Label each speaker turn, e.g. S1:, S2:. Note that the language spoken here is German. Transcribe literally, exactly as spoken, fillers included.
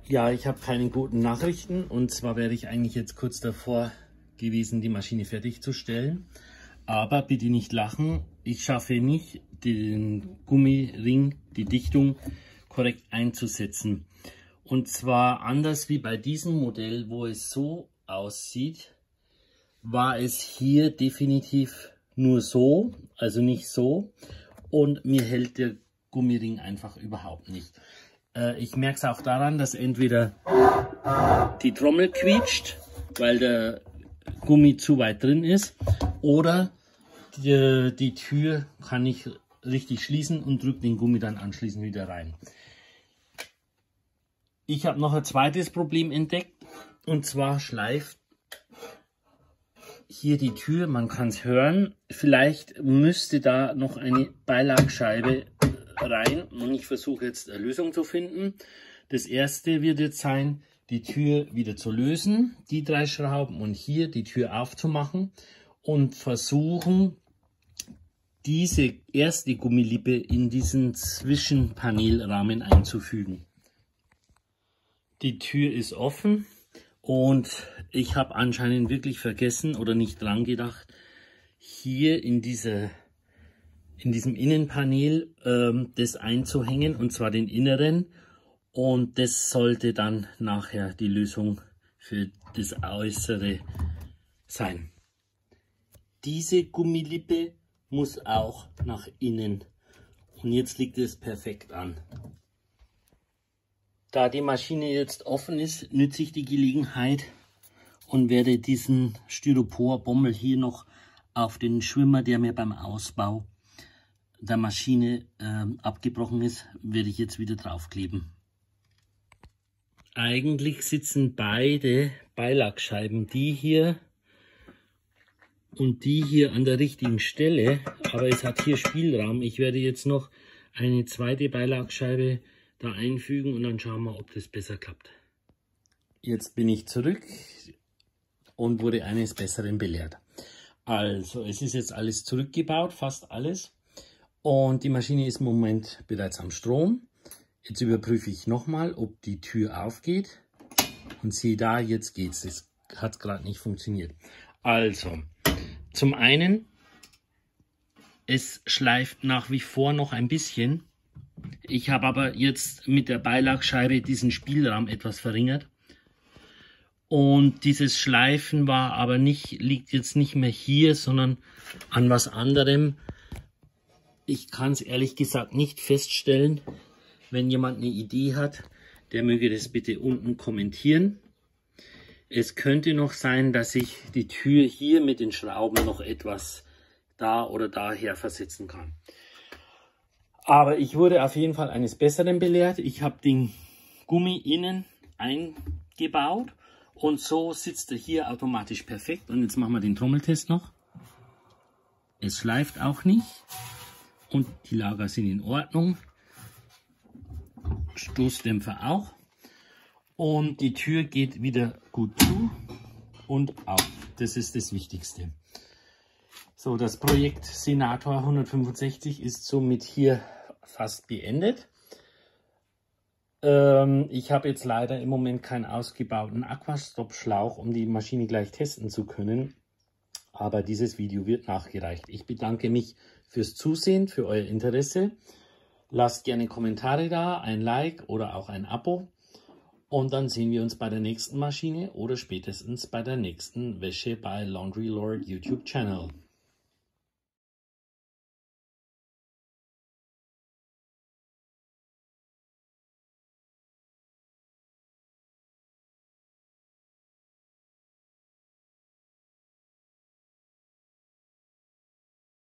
S1: Ja, ich habe keine guten Nachrichten, und zwar wäre ich eigentlich jetzt kurz davor gewesen, die Maschine fertigzustellen. Aber bitte nicht lachen, ich schaffe nicht, den Gummiring, die Dichtung korrekt einzusetzen. Und zwar anders wie bei diesem Modell, wo es so aussieht, war es hier definitiv nur so, also nicht so. Und mir hält der Gummiring einfach überhaupt nicht. Äh, ich merke es auch daran, dass entweder die Trommel quietscht, weil der Gummi zu weit drin ist, oder die, die Tür kann ich richtig schließen und drücke den Gummi dann anschließend wieder rein. Ich habe noch ein zweites Problem entdeckt, und zwar schleift hier die Tür, man kann es hören. Vielleicht müsste da noch eine Beilagscheibe rein, und ich versuche jetzt eine Lösung zu finden. Das erste wird jetzt sein, die Tür wieder zu lösen, die drei Schrauben, und hier die Tür aufzumachen und versuchen, diese erste Gummilippe in diesen Zwischenpanelrahmen einzufügen. Die Tür ist offen. Und ich habe anscheinend wirklich vergessen oder nicht dran gedacht, hier in, diese, in diesem Innenpanel ähm, das einzuhängen, und zwar den inneren. Und das sollte dann nachher die Lösung für das Äußere sein. Diese Gummilippe muss auch nach innen. Und jetzt liegt es perfekt an. Da die Maschine jetzt offen ist, nütze ich die Gelegenheit und werde diesen Styroporbommel hier noch auf den Schwimmer, der mir beim Ausbau der Maschine äh, abgebrochen ist, werde ich jetzt wieder draufkleben. Eigentlich sitzen beide Beilagscheiben, die hier und die hier, an der richtigen Stelle, aber es hat hier Spielraum. Ich werde jetzt noch eine zweite Beilagscheibe da einfügen und dann schauen wir, ob das besser klappt. Jetzt bin ich zurück und wurde eines Besseren belehrt. Also, es ist jetzt alles zurückgebaut, fast alles. Und die Maschine ist im Moment bereits am Strom. Jetzt überprüfe ich nochmal, ob die Tür aufgeht. Und siehe da, jetzt geht's. Es hat gerade nicht funktioniert. Also, zum einen, es schleift nach wie vor noch ein bisschen. Ich habe aber jetzt mit der Beilagscheibe diesen Spielraum etwas verringert. Und dieses Schleifen war aber nicht, liegt jetzt nicht mehr hier, sondern an was anderem. Ich kann es ehrlich gesagt nicht feststellen. Wenn jemand eine Idee hat, der möge das bitte unten kommentieren. Es könnte noch sein, dass ich die Tür hier mit den Schrauben noch etwas da oder daher versetzen kann. Aber ich wurde auf jeden Fall eines Besseren belehrt. Ich habe den Gummi innen eingebaut und so sitzt er hier automatisch perfekt. Und jetzt machen wir den Trommeltest noch. Es schleift auch nicht und die Lager sind in Ordnung. Stoßdämpfer auch. Und die Tür geht wieder gut zu und auf. Das ist das Wichtigste. So, das Projekt Senator hundertfünfundsechzig ist somit hier fast beendet. Ähm, ich habe jetzt leider im Moment keinen ausgebauten Aquastop-Schlauch, um die Maschine gleich testen zu können. Aber dieses Video wird nachgereicht. Ich bedanke mich fürs Zusehen, für euer Interesse. Lasst gerne Kommentare da, ein Like oder auch ein Abo. Und dann sehen wir uns bei der nächsten Maschine oder spätestens bei der nächsten Wäsche bei Laundry Lord YouTube Channel.